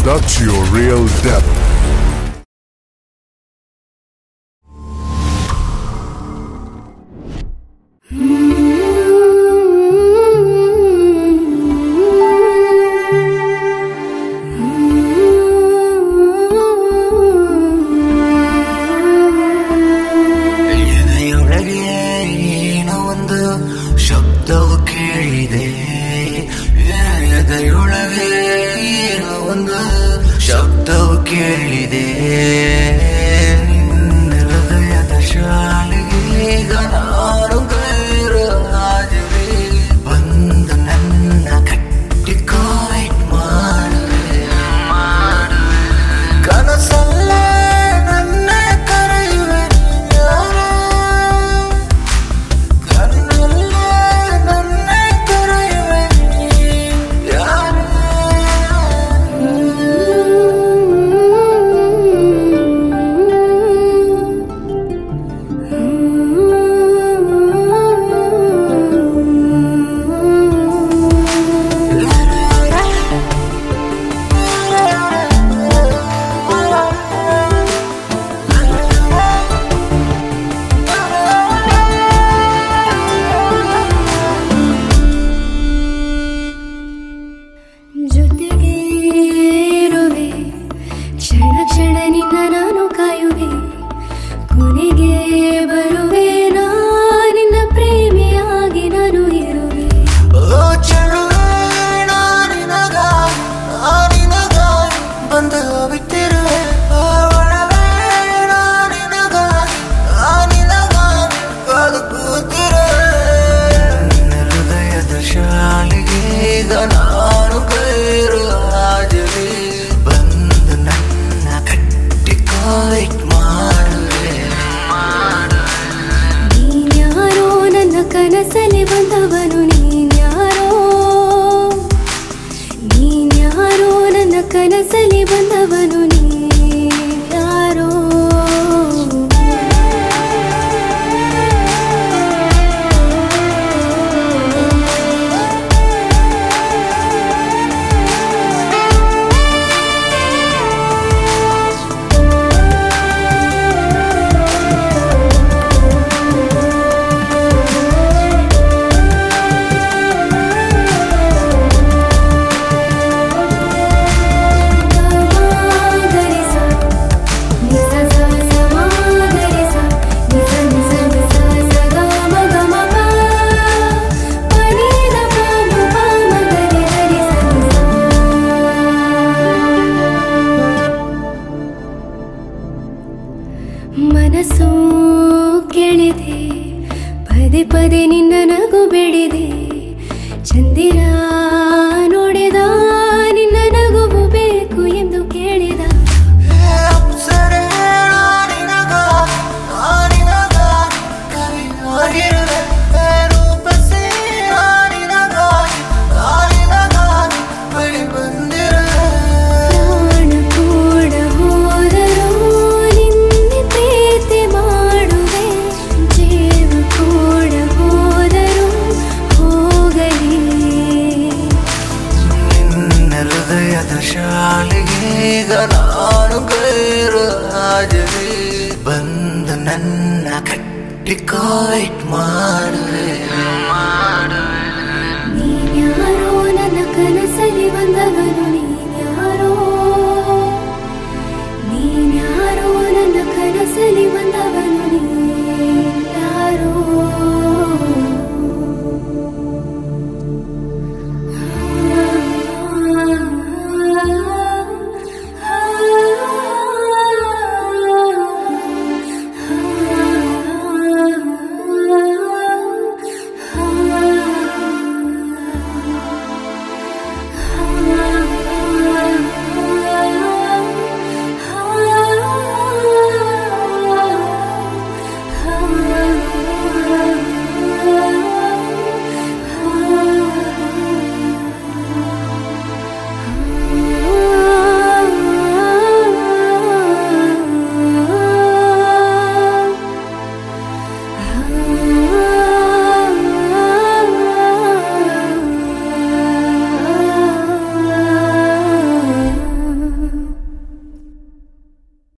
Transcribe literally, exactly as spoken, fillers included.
That's your real depth. ಶಬ್ದವು ಕೇಳಿದೆ ಎದೆಯೊಳಗೆ ಒಂದು ಶಬ್ದವು ಕೇಳಿದೆ ಹೃದಯದ ಶಾಲೆಗೆ ಈಗ ನಾನು ಗೈರು ಹಾಜರಿ ಬಂದು ನನ್ನ ಕಟ್ಟಿಕೋ ವೇಟ್ ಮಾಡುವೆ ಕನಸಲ್ಲೇ ನನ್ನ ಕರೆಯುವೆ ಕನಸಲಿ ಬಂದವನು ನೀನ್ಯಾರೋ ನೀನ್ಯಾರೋ ನನ್ನ ಕನಸಲಿ ಬಂದವನು ನೀನ್ಯಾರೋ ಮನಸ್ಸು ಕೇಳಿದೆ ಪದೇ ಪದೇ ನಿನ್ನ ನಗು ಬೆಳೆದೆ ಚಂದಿರ ನೋಡಿದ ನಿನ್ನ ನಗುವು ಬೇಕು ಎಂದು ಕೇಳಿದ ಶಾಲೆಗೀಗ ನಾನು ಗೈರು ಹಾಜರಿ ಬಂದು ನನ್ನ ಕಟ್ಟಿಕೋ ವೇಟ್ ಮಾಡುವೆ.